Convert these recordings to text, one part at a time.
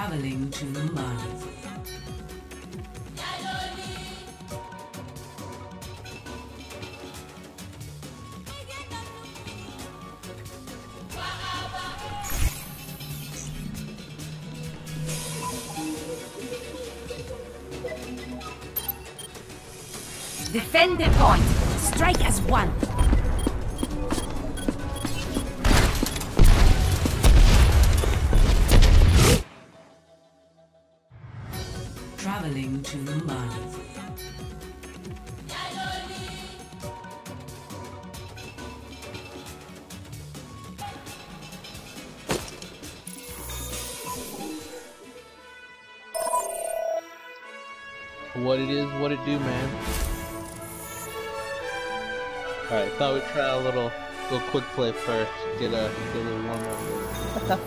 Traveling to Mumbai. Defend the point. Strike as one. Traveling to Mumbai. What it is, what it do, man. Alright, thought we'd try a little quick play first. Get a little warm up.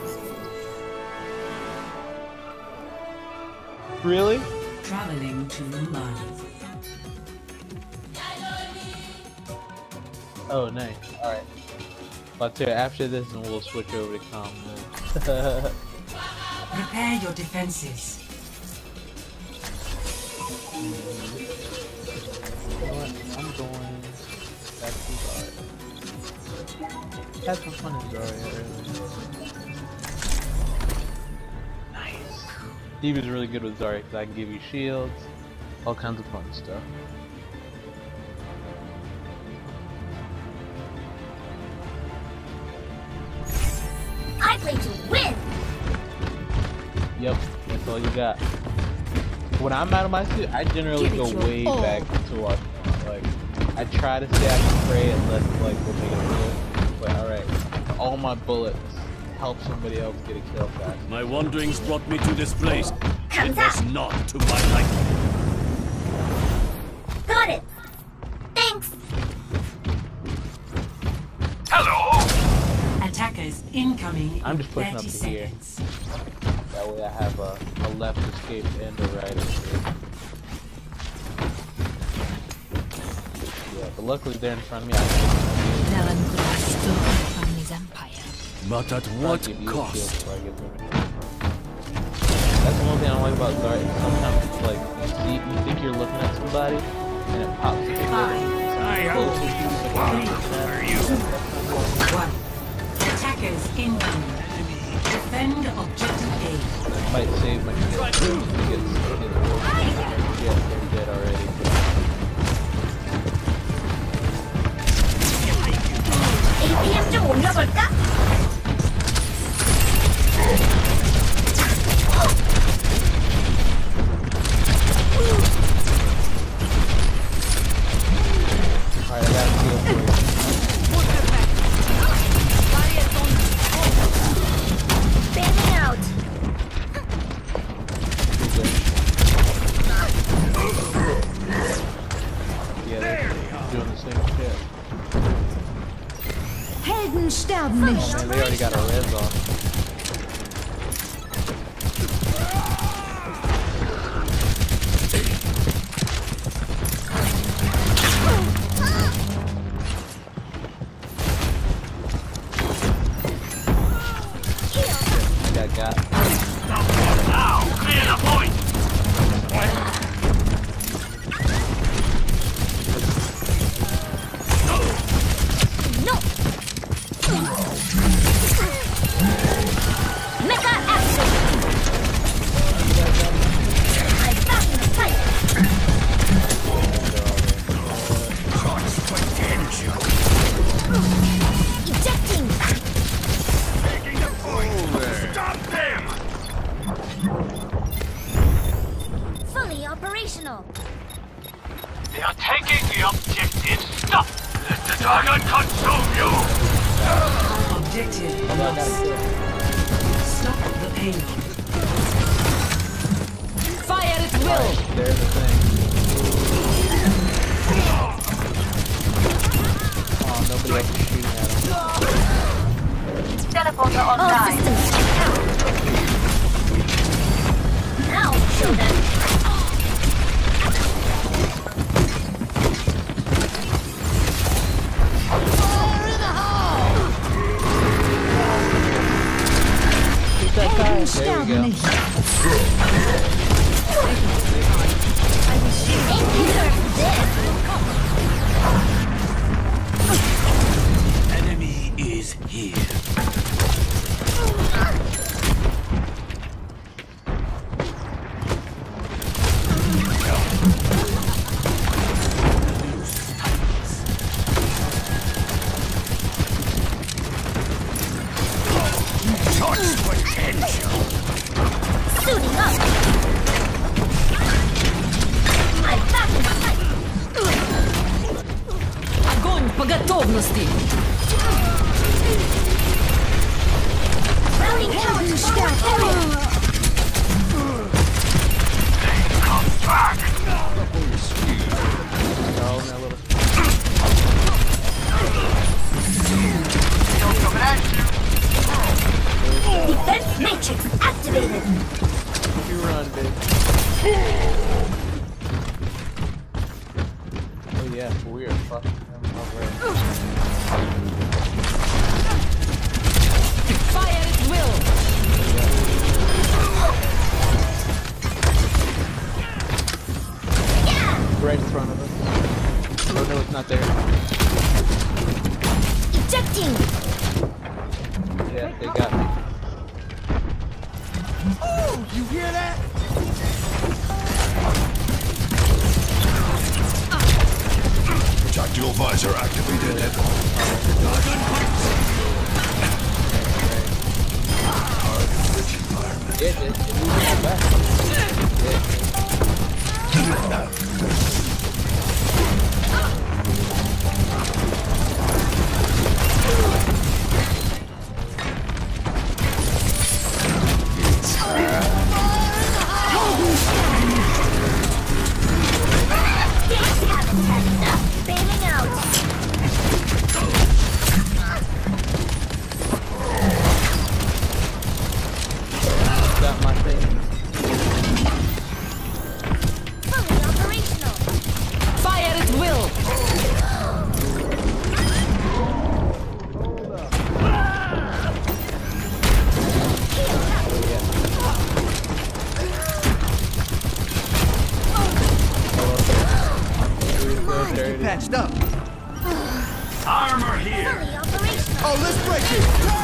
Really? Traveling to Mumbai. Oh, nice. Alright. But after this, and we'll switch over to comp. Prepare your defenses. You know what? I'm going back to Zarya. Had some fun in Zarya earlier. Nice. Steve is really good with Zarya because I can give you shields, all kinds of fun stuff. I play to win. Yep, that's all you got. When I'm out of my suit, I generally go way back to watch. Like, I try to stay out of spray unless like we'll make it real. But alright, all my bullets help somebody else get a kill fast. My wanderings brought me to this place. It was not to my liking. Got it. Thanks. Hello. Attackers incoming. I'm just pushing in up 30 to here. seconds. That way I have a left escape and a right escape. Yeah, but luckily they're in front of me. From his empire. But at what cost? That's the one thing I don't like about Zarya. Sometimes it's like you think you're looking at somebody and it pops up. One. Attackers incoming. Defend objective A. Might save my shit. Yeah, they're dead already. ATM 좀 올려볼까? Alright, I got a kill for you. Standing out. Yeah, they're doing the same shit. Helden sterben Oh nicht. man, they already got a res off. Got. Now, clear the point. No. Mecha action. I'm back in the fight. Ejecting. Taking the point. Stop them. Fully operational. They are taking the objective. Stop. Let the dragon consume you. Objective I got a lost. kill. Stop the payload. Fire at will. There's the thing. Oh, nobody else is shooting at him. Teleporter online. Now show them. Fire in the hole. Shoot that guy. There we go. готовности. Defense matrix activated. You run, bitch. Oh yeah, we are fucking them already. Fire at will. Right in front of us. Oh no, it's not there. Ejecting. Yeah, they got me. Oh, you hear that? Tactical visor activated. Rich environment. Yeah, it's moving back. Bailing out. Got my thing. Fully operational. Fire at will. Patched up. Armor here. Fully operational. Oh, let's break it.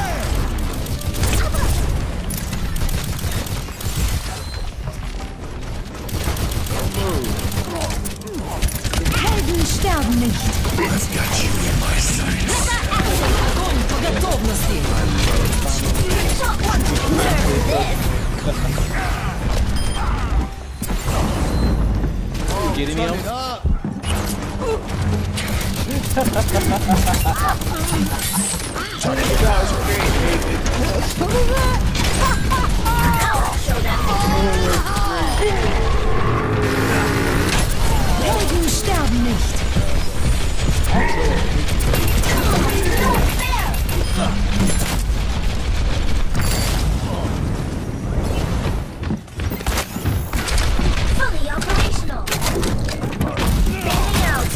Helden sterben nicht. I've got you in my sights. Огонь по готовности. Not want to nerve this. You getting me Turn on? it up. I'll show them. Helden sterben nicht. Fully operational. Bailing out.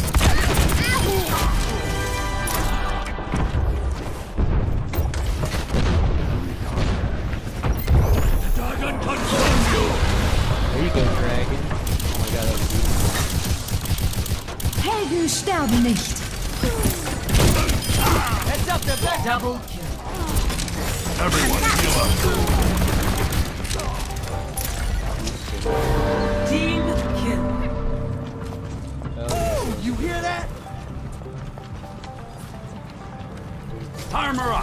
Dragon consume you. There you go, dragon. Oh my god, that was beautiful. Helden sterben nicht. Heads up, they're back. Double kill. Everyone heal up. Team kill. Oh, you hear that? Armor up.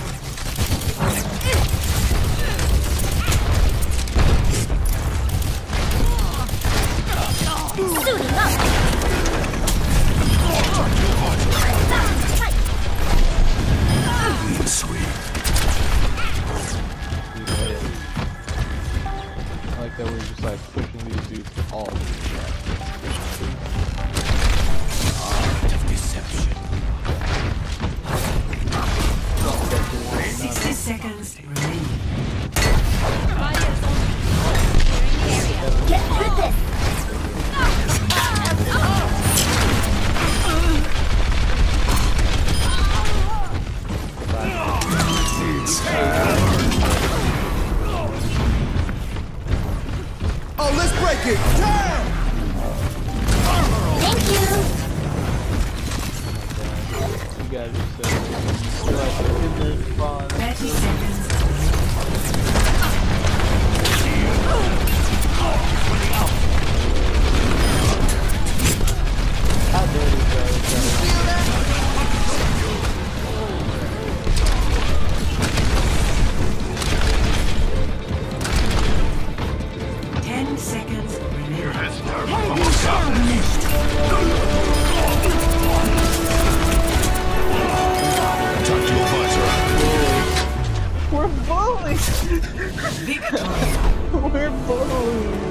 Suiting up. Sweet. I like that we're just like pushing these dudes all the way. Art of deception. 60 seconds remaining. Get through this. Oh, let's break it. Damn! Thank you. You guys are so you're like in the spawn. 30 seconds. How dirty is that? 10 seconds remaining. Helden sterben nicht. bullies! Victory. We're bullies!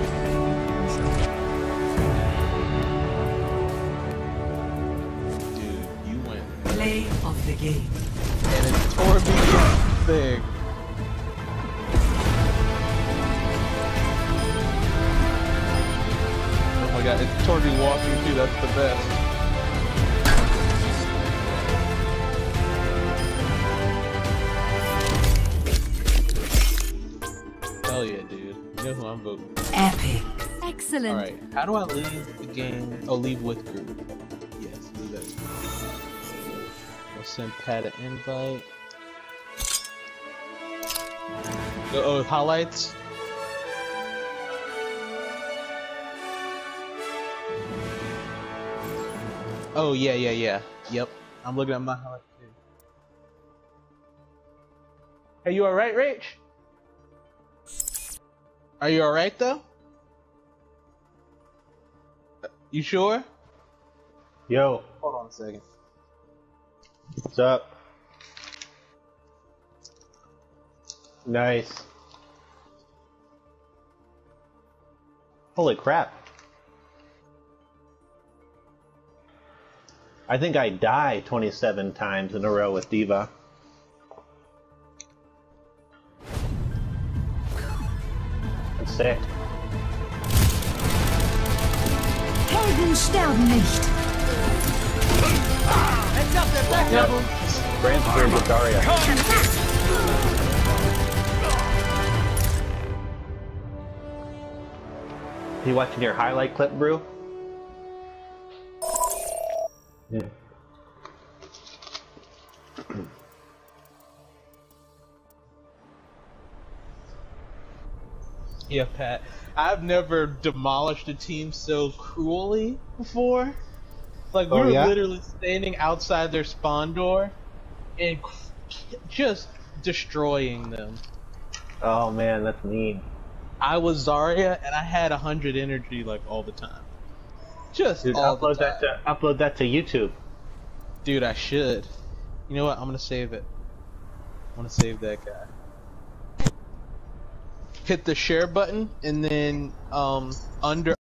Dude, you went. Play of the game. And it's Torby's thing. Oh my god, it's Torby walking too, that's the best. Hell yeah, dude. You know who I'm voting for. Epic. Excellent. Alright, how do I leave the game? Oh, leave with group. Yes, do that. We'll send Pat an invite. Oh, highlights? Oh, yeah. Yep. I'm looking at my highlights too. Hey, you alright, Rach? Are you alright though? You sure? Yo, Hold on a second. what's up? Nice. Holy crap. I think I died 27 times in a row with Diva. That's sick. Helden sterben nicht. Heads up, they're back Yep. up. Grand Spirit with Daria. You watching your highlight clip, Brew? Yeah. Yeah, Pat. I've never demolished a team so cruelly before. Like, we Oh, were yeah? literally standing outside their spawn door and just destroying them. Oh man, that's mean. I was Zarya and I had 100 energy like all the time. Just Dude, all the upload time. that to YouTube. Dude, I should. You know what? I'm gonna save it. I'm gonna save that guy. Hit the share button and then under